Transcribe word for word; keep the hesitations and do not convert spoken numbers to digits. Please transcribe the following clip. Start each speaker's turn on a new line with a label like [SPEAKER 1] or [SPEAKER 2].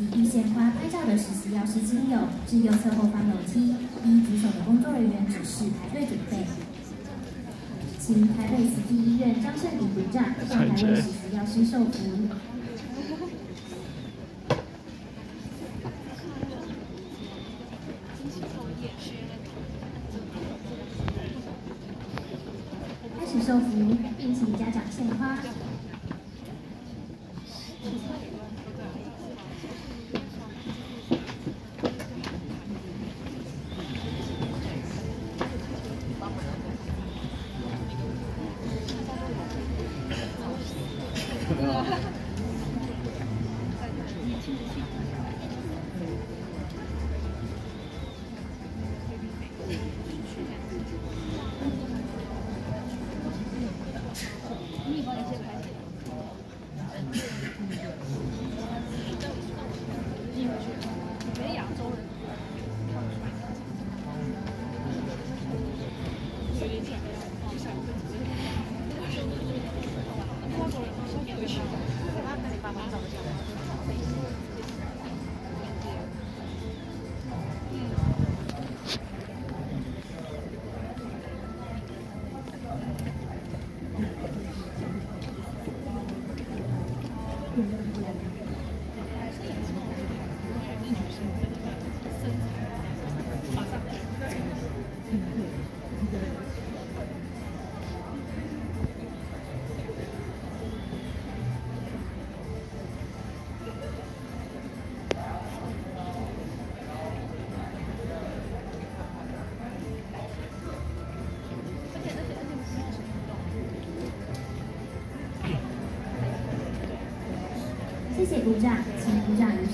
[SPEAKER 1] 及地鲜花拍照的实习药师亲友，至右侧后方楼梯，依举手的工作人员指示排队准备。请台北慈济医院张胜鼎股长上台为实习药师授服。开始授服，并请家长献花。 谢谢鼓掌，请鼓掌一